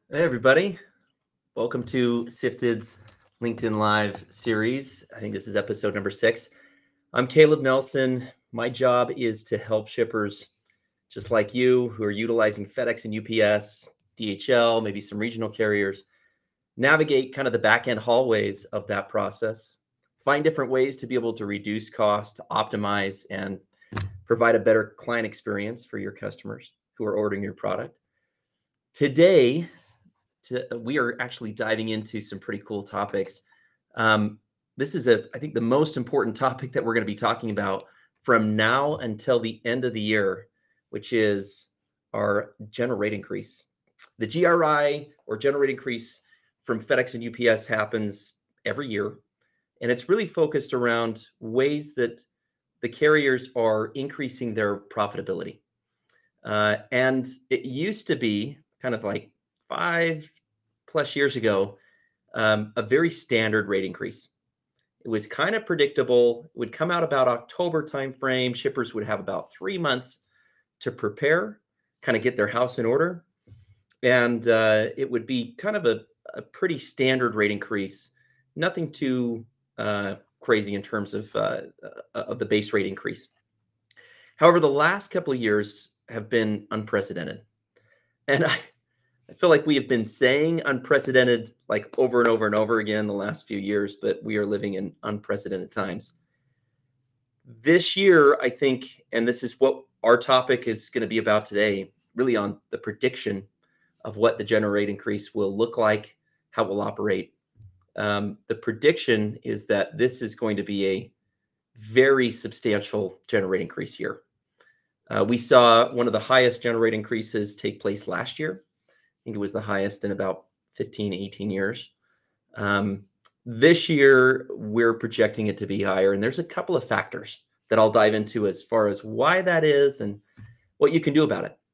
Hey, everybody. Welcome to Sifted's LinkedIn Live series. I think this is episode number 6. I'm Caleb Nelson. My job is to help shippers just like you who are utilizing FedEx and UPS, DHL, maybe some regional carriers, navigate kind of the back end hallways of that process, find different ways to be able to reduce cost, optimize, and provide a better client experience for your customers who are ordering your product. Today, we are actually diving into some pretty cool topics. This is, I think, the most important topic that we're going to be talking about from now until the end of the year, which is our general rate increase. The GRI, or general rate increase, from FedEx and UPS happens every year, and it's really focused around ways that the carriers are increasing their profitability. And it used to be kind of like 5+ years ago, a very standard rate increase. It was kind of predictable. It would come out about October timeframe. Shippers would have about 3 months to prepare, kind of get their house in order. And it would be kind of a pretty standard rate increase, nothing too crazy in terms of the base rate increase. However, the last couple of years have been unprecedented. And I feel like we have been saying unprecedented like over and over and over again the last few years, but we are living in unprecedented times. This year, I think, and this is what our topic is going to be about today, really on the prediction of what the general rate increase will look like, how it will operate. The prediction is that this is going to be a very substantial general rate increase year. We saw one of the highest general rate increases take place last year. I think it was the highest in about 15, 18 years. This year, we're projecting it to be higher. And there's a couple of factors that I'll dive into as far as why that is and what you can do about it.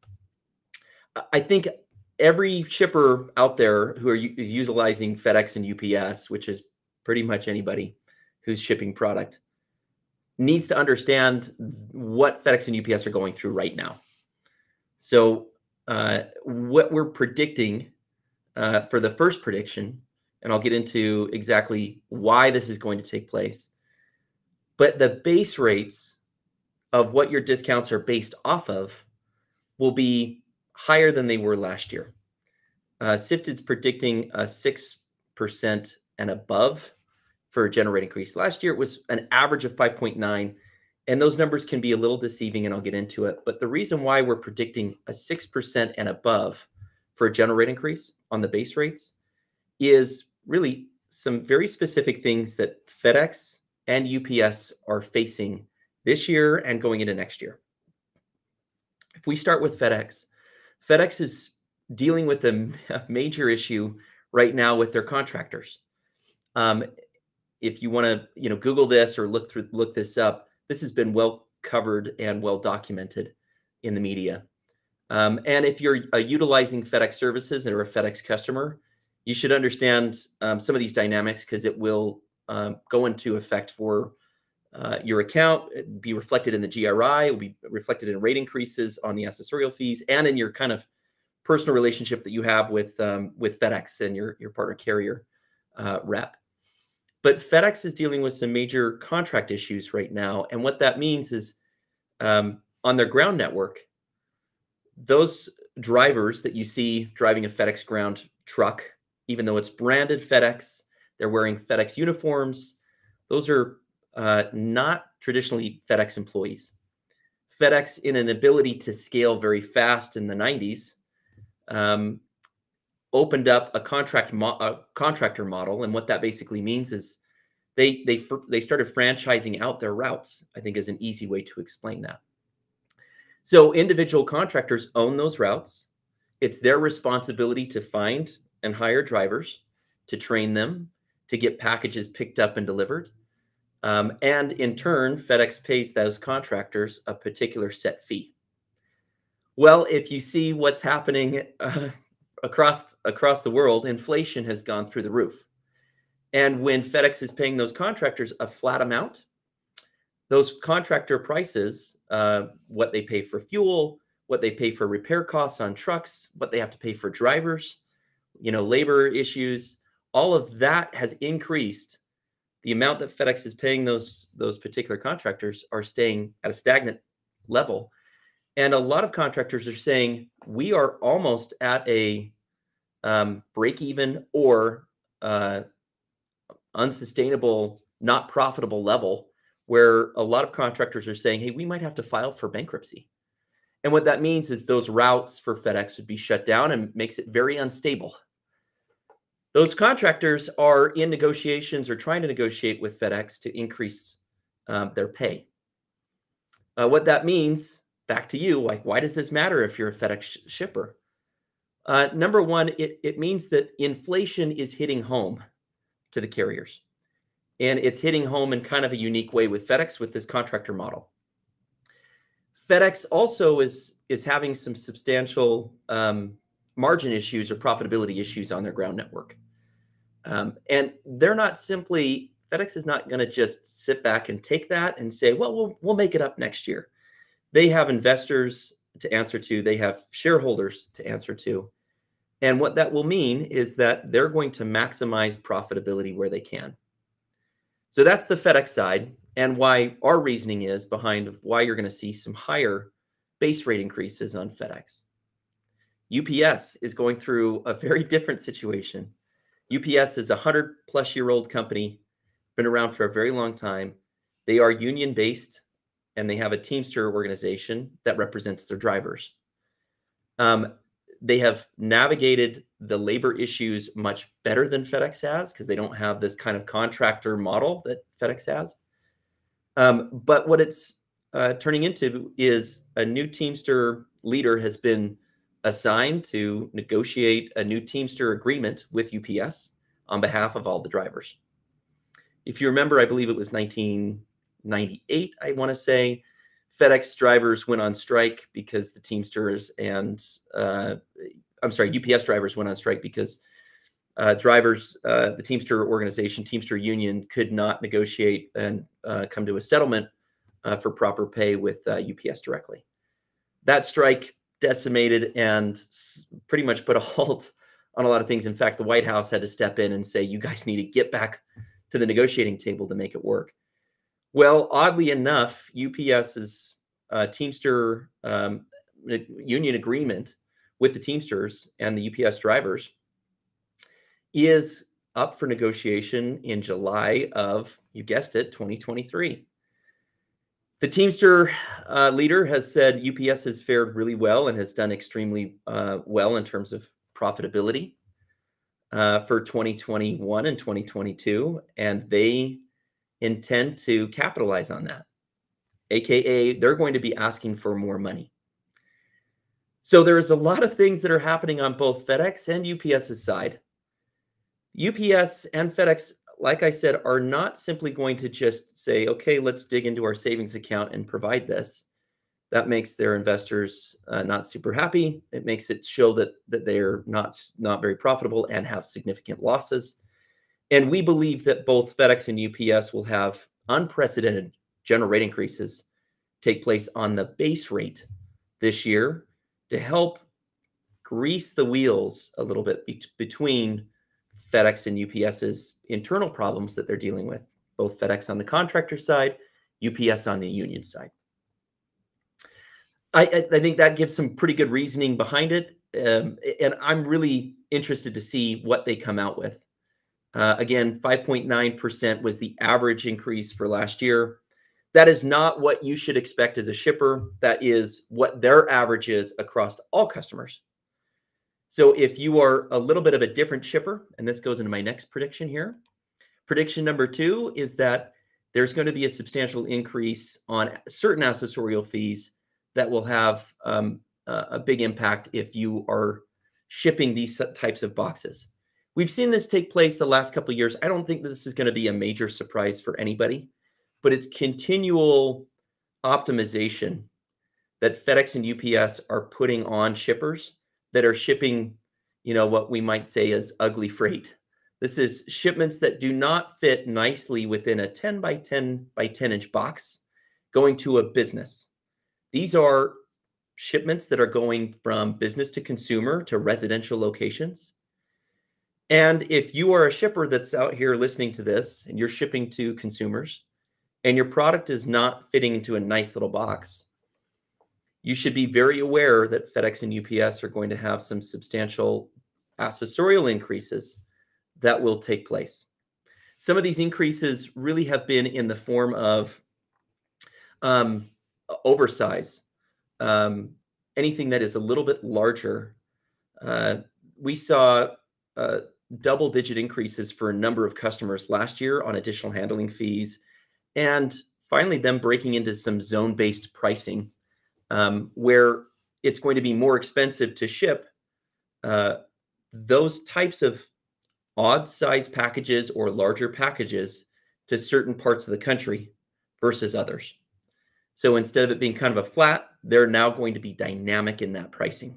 I think every shipper out there who is utilizing FedEx and UPS, which is pretty much anybody who's shipping product, needs to understand what FedEx and UPS are going through right now. So what we're predicting for the first prediction, and I'll get into exactly why this is going to take place, but the base rates of what your discounts are based off of will be higher than they were last year. Sifted's predicting a 6% and above for a general rate increase. Last year, it was an average of 5.9, and those numbers can be a little deceiving, and I'll get into it. But the reason why we're predicting a 6% and above for a general rate increase on the base rates is really some very specific things that FedEx and UPS are facing this year and going into next year. If we start with FedEx, FedEx is dealing with a major issue right now with their contractors. If you want to, Google this or look this up, this has been well covered and well documented in the media. And if you're utilizing FedEx services and are a FedEx customer, you should understand some of these dynamics because it will go into effect for your account, be reflected in the GRI, it will be reflected in rate increases on the accessorial fees, and in your kind of personal relationship that you have with FedEx and your partner carrier rep. But FedEx is dealing with some major contract issues right now. And what that means is on their ground network, those drivers that you see driving a FedEx ground truck, even though it's branded FedEx, they're wearing FedEx uniforms. Those are not traditionally FedEx employees. FedEx, in an ability to scale very fast in the 90s, opened up a contractor model, and what that basically means is they started franchising out their routes, I think is an easy way to explain that. So individual contractors own those routes. It's their responsibility to find and hire drivers, to train them, to get packages picked up and delivered. And in turn, FedEx pays those contractors a particular set fee. Well, if you see what's happening across the world, inflation has gone through the roof. And when FedEx is paying those contractors a flat amount, those contractor prices, what they pay for fuel, what they pay for repair costs on trucks, what they have to pay for drivers, labor issues, all of that has increased. The amount that FedEx is paying those particular contractors are staying at a stagnant level. And a lot of contractors are saying we are almost at a break even or unsustainable, not profitable level, where a lot of contractors are saying, hey, we might have to file for bankruptcy. And what that means is those routes for FedEx would be shut down and makes it very unstable. Those contractors are in negotiations or trying to negotiate with FedEx to increase their pay. What that means, back to you, like, why does this matter if you're a FedEx shipper? Number one, it means that inflation is hitting home to the carriers. And it's hitting home in kind of a unique way with FedEx with this contractor model. FedEx also is having some substantial margin issues or profitability issues on their ground network. And they're not simply, FedEx is not going to just sit back and take that and say, well, we'll make it up next year. They have investors to answer to. They have shareholders to answer to. And what that will mean is that they're going to maximize profitability where they can. So that's the FedEx side, and why our reasoning is behind why you're going to see some higher base rate increases on FedEx. UPS is going through a very different situation. UPS is a 100-plus-year-old company, been around for a very long time. They are union-based, and they have a Teamster organization that represents their drivers. They have navigated the labor issues much better than FedEx has because they don't have this kind of contractor model that FedEx has. But what it's turning into is a new Teamster leader has been assigned to negotiate a new Teamster agreement with UPS on behalf of all the drivers. If you remember, I believe it was 1998, I want to say, FedEx drivers went on strike because the Teamsters and, UPS drivers went on strike because the Teamster organization, Teamster Union, could not negotiate and come to a settlement for proper pay with UPS directly. That strike decimated and pretty much put a halt on a lot of things. In fact, the White House had to step in and say, you guys need to get back to the negotiating table to make it work. Well, oddly enough, UPS's Teamster union agreement with the Teamsters and the UPS drivers is up for negotiation in July of, you guessed it, 2023. The Teamster leader has said UPS has fared really well and has done extremely well in terms of profitability for 2021 and 2022, and they intend to capitalize on that, aka they're going to be asking for more money. So there's a lot of things that are happening on both FedEx and UPS's side. UPS and FedEx, like I said, are not simply going to just say, okay, let's dig into our savings account and provide this. That makes their investors not super happy. It makes it show that they're not very profitable and have significant losses. And we believe that both FedEx and UPS will have unprecedented general rate increases take place on the base rate this year to help grease the wheels a little bit between FedEx and UPS's internal problems that they're dealing with, both FedEx on the contractor side, UPS on the union side. I think that gives some pretty good reasoning behind it. And I'm really interested to see what they come out with. Again, 5.9% was the average increase for last year. That is not what you should expect as a shipper. That is what their average is across all customers. So if you are a little bit of a different shipper, and this goes into my next prediction here, prediction number 2 is that there's going to be a substantial increase on certain accessorial fees that will have a big impact if you are shipping these types of boxes. We've seen this take place the last couple of years. I don't think that this is going to be a major surprise for anybody, but it's continual optimization that FedEx and UPS are putting on shippers that are shipping, what we might say is ugly freight. This is shipments that do not fit nicely within a 10 by 10 by 10 inch box going to a business. These are shipments that are going from business to consumer to residential locations. And if you are a shipper that's out here listening to this and you're shipping to consumers and your product is not fitting into a nice little box, you should be very aware that FedEx and UPS are going to have some substantial accessorial increases that will take place. Some of these increases really have been in the form of oversize, anything that is a little bit larger. We saw double-digit increases for a number of customers last year on additional handling fees, and finally them breaking into some zone-based pricing, where it's going to be more expensive to ship those types of odd size packages or larger packages to certain parts of the country versus others. So instead of it being kind of a flat, they're now going to be dynamic in that pricing.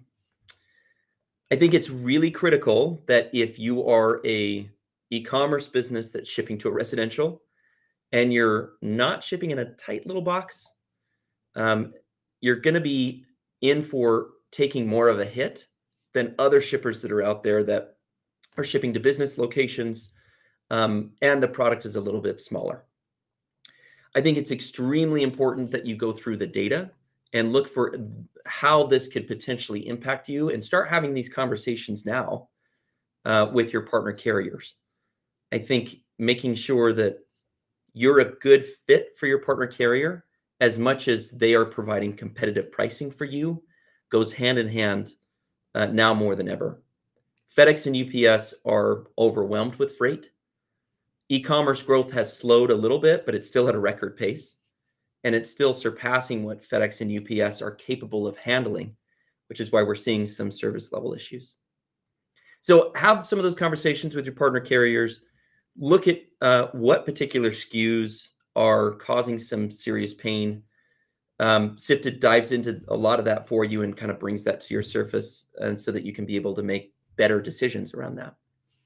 I think it's really critical that if you are a e-commerce business that's shipping to a residential and you're not shipping in a tight little box, you're going to be in for taking more of a hit than other shippers that are out there that are shipping to business locations, and the product is a little bit smaller. I think it's extremely important that you go through the data and look for how this could potentially impact you and start having these conversations now with your partner carriers. I think making sure that you're a good fit for your partner carrier as much as they are providing competitive pricing for you goes hand in hand now more than ever. FedEx and UPS are overwhelmed with freight. E-commerce growth has slowed a little bit, but it's still at a record pace. And it's still surpassing what FedEx and UPS are capable of handling, which is why we're seeing some service level issues. So have some of those conversations with your partner carriers. Look at what particular SKUs are causing some serious pain. Sifted dives into a lot of that for you and kind of brings that to your surface, and so that you can be able to make better decisions around that.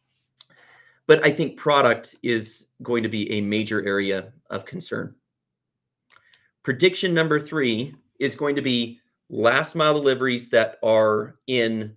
But I think product is going to be a major area of concern. Prediction number 3 is going to be last mile deliveries that are in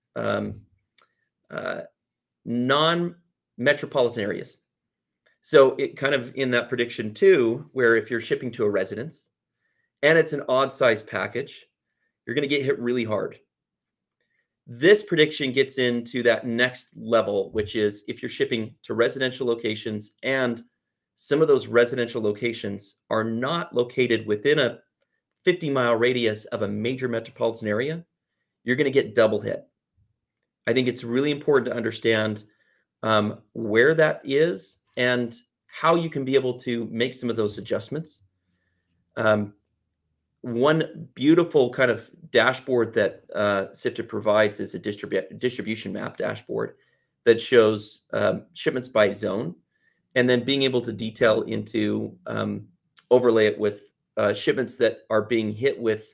non-metropolitan areas. So it kind of in that prediction 2, where if you're shipping to a residence and it's an odd size package, you're going to get hit really hard. This prediction gets into that next level, which is if you're shipping to residential locations and some of those residential locations are not located within a 50-mile radius of a major metropolitan area, you're going to get double hit. I think it's really important to understand where that is and how you can be able to make some of those adjustments. One beautiful kind of dashboard that Sifted provides is a distribution map dashboard that shows shipments by zone, and then being able to detail into overlay it with shipments that are being hit with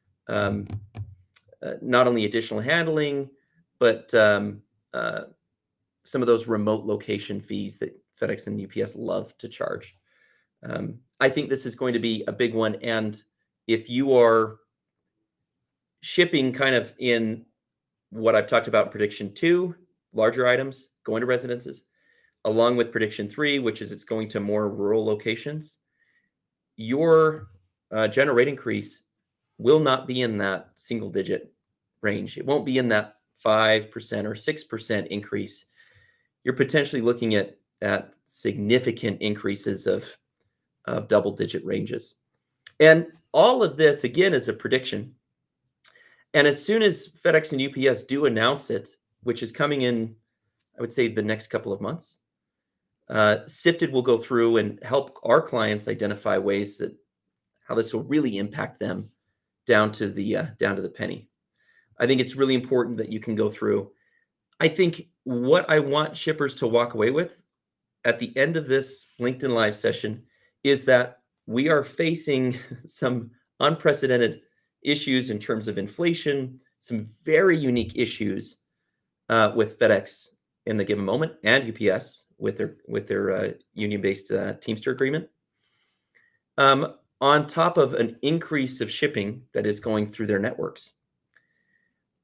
not only additional handling, but some of those remote location fees that FedEx and UPS love to charge. I think this is going to be a big one. And if you are shipping kind of in what I've talked about in prediction 2, larger items going to residences, along with prediction 3, which is it's going to more rural locations, your general rate increase will not be in that single digit range. It won't be in that 5% or 6% increase. You're potentially looking at significant increases of double digit ranges. And all of this, again, is a prediction. And as soon as FedEx and UPS do announce it, which is coming in, I would say, the next couple of months, Sifted will go through and help our clients identify ways that how this will really impact them down to the penny. I think it's really important that you can go through. I think what I want shippers to walk away with at the end of this LinkedIn Live session is that we are facing some unprecedented issues in terms of inflation, some very unique issues with FedEx in the given moment, and UPS with their union-based Teamster agreement, on top of an increase of shipping that is going through their networks.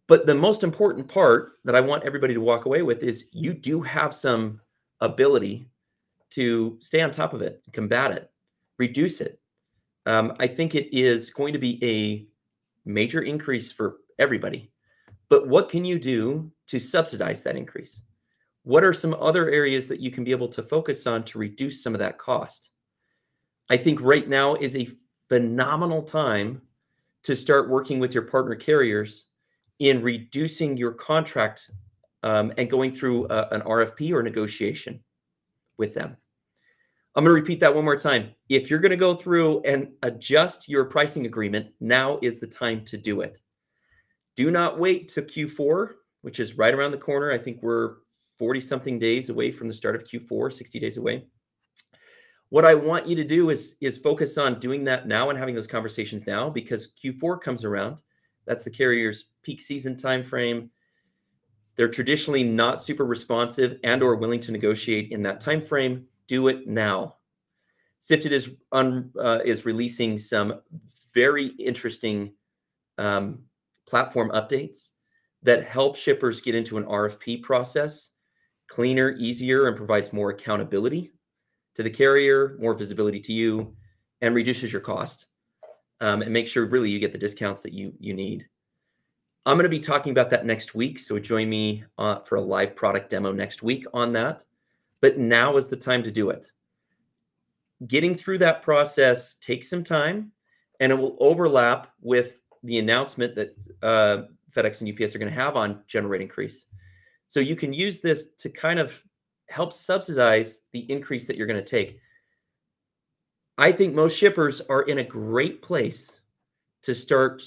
But the most important part that I want everybody to walk away with is you do have some ability to stay on top of it, combat it, reduce it. I think it is going to be a major increase for everybody. But what can you do to subsidize that increase? What are some other areas that you can be able to focus on to reduce some of that cost? I think right now is a phenomenal time to start working with your partner carriers in reducing your contract and going through an RFP or negotiation with them. I'm going to repeat that one more time. If you're going to go through and adjust your pricing agreement, now is the time to do it. Do not wait to Q4, which is right around the corner. I think we're 40-something days away from the start of Q4, 60 days away. What I want you to do is focus on doing that now and having those conversations now, because Q4 comes around. That's the carrier's peak season timeframe. They're traditionally not super responsive and or willing to negotiate in that timeframe. Do it now. Sifted is releasing some very interesting platform updates that help shippers get into an RFP process cleaner, easier, and provides more accountability to the carrier, more visibility to you, and reduces your cost, and make sure really you get the discounts that you need. I'm going to be talking about that next week, so join me for a live product demo next week on that. But now is the time to do it. Getting through that process takes some time, and it will overlap with the announcement that FedEx and UPS are going to have on general rate increase. So you can use this to kind of help subsidize the increase that you're going to take. I think most shippers are in a great place to start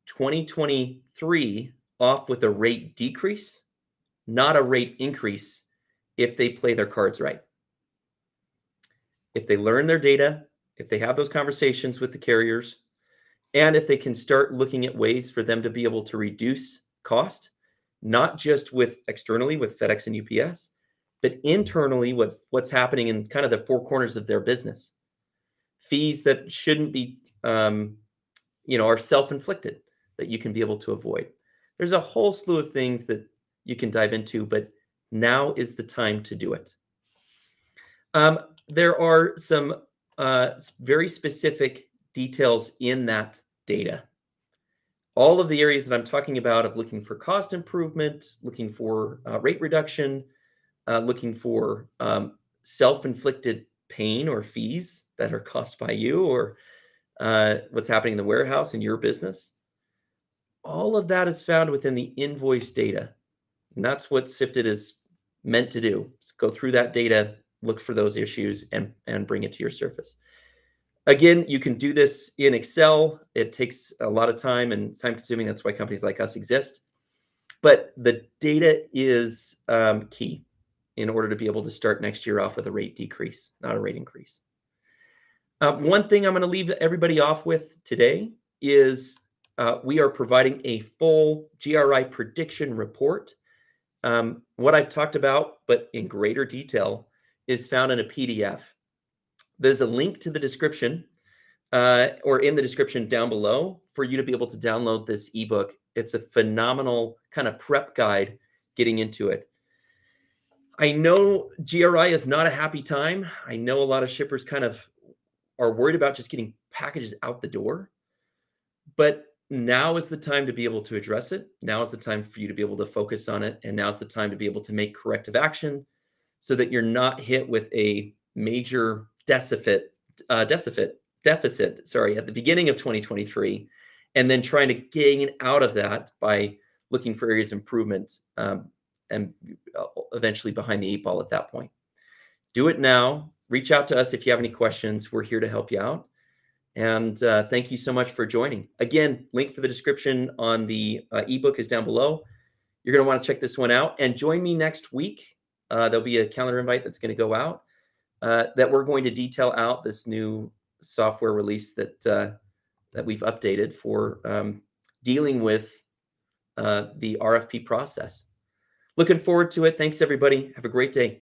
2023 off with a rate decrease, not a rate increase, if they play their cards right. If they learn their data, if they have those conversations with the carriers, and if they can start looking at ways for them to be able to reduce cost, not just with externally with FedEx and UPS, but internally with what's happening in kind of the four corners of their business. Fees that shouldn't be, are self-inflicted that you can be able to avoid. There's a whole slew of things that you can dive into, but now is the time to do it. There are some very specific details in that data. All of the areas that I'm talking about of looking for cost improvement, looking for rate reduction, looking for self-inflicted pain or fees that are caused by you or what's happening in the warehouse in your business. All of that is found within the invoice data. And that's what Sifted is meant to do. Is go through that data, look for those issues, and bring it to your surface. Again, you can do this in Excel. It takes a lot of time and time consuming. That's why companies like us exist. But the data is key in order to be able to start next year off with a rate decrease, not a rate increase. One thing I'm going to leave everybody off with today is we are providing a full GRI prediction report. What I've talked about, but in greater detail, is found in a PDF. There's a link to the description or in the description down below for you to be able to download this ebook. It's a phenomenal kind of prep guide getting into it. I know GRI is not a happy time. I know a lot of shippers kind of are worried about just getting packages out the door, but now is the time to be able to address it. Now is the time for you to be able to focus on it. And now is the time to be able to make corrective action so that you're not hit with a major deficit at the beginning of 2023, and then trying to gain out of that by looking for areas of improvement and eventually behind the eight ball at that point. Do it now. Reach out to us if you have any questions. We're here to help you out. And thank you so much for joining. Again, link for the description on the ebook is down below. You're going to want to check this one out and join me next week. There'll be a calendar invite that's going to go out that we're going to detail out this new software release that we've updated for dealing with the RFP process. Looking forward to it. Thanks, everybody. Have a great day.